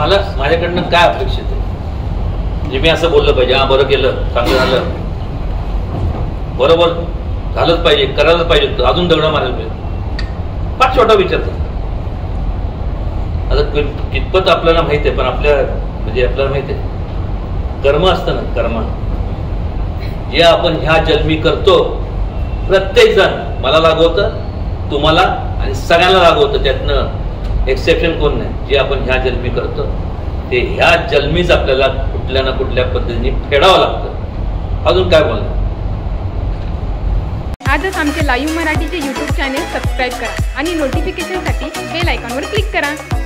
मला माझ्याकडनं काय अपेक्षित आहे? म्हणजे मी असं बोललं पाहिजे, हा बरं केलं, चांगलं झालं, बरोबर झालंच पाहिजे, करायलाच पाहिजे, अजून दगडा मारायला पाहिजे, फार छोटा विचारतात. आता कितपत आपल्याला माहिती आहे, पण आपल्याला माहिती आहे कर्म असतं ना, कर्म जे आपण ह्या जन्मी करतो, प्रत्येक जण मला लागवतं, तुम्हाला आणि सगळ्यांना लागवतं, त्यातनं एक्सेप्शन कोण नाही. जे आपण ह्या जन्मी करतो ते ह्या जन्मीच आपल्याला कुठल्या ना कुठल्या पद्धतीने फेडावं लागतं. अजून काय बोलणार? आजच आमचे लाईव्ह मराठीचे यूट्यूब चॅनेल सबस्क्राईब करा आणि नोटिफिकेशनसाठी बेल आयकॉनवर क्लिक करा.